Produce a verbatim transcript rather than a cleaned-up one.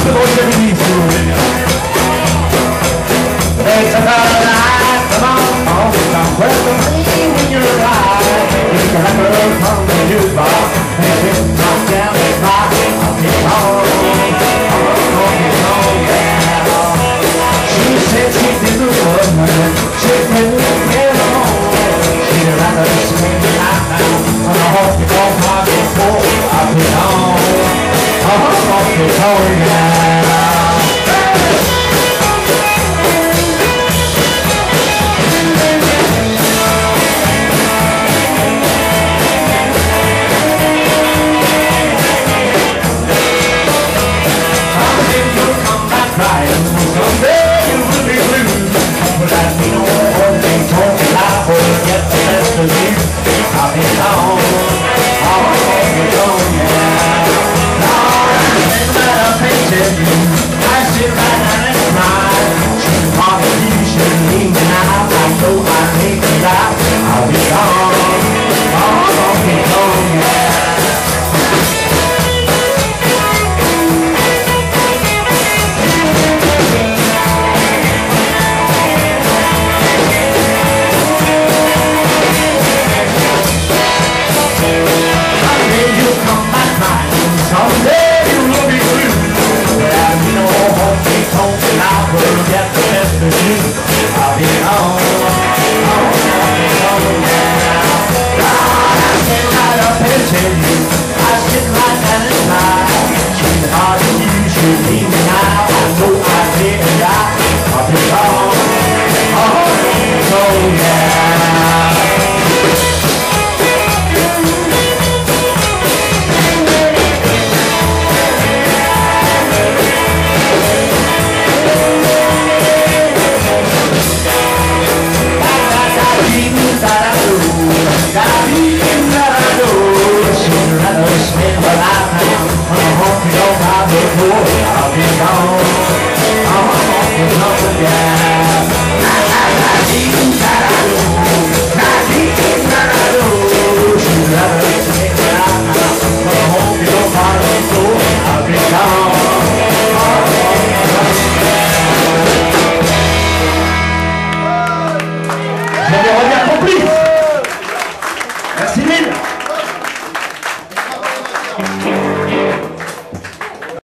queste volte mi dici it's another night, come on, on, come welcome me when you're alive. It's a record from the jukebox, and it's knocked down the clock. I'll be home, I'll be home, yeah. She said she'd be the woman, she'd be the home. She'd rather spend the night now on the honky tonk before I'll be home, I'll be home, yeah.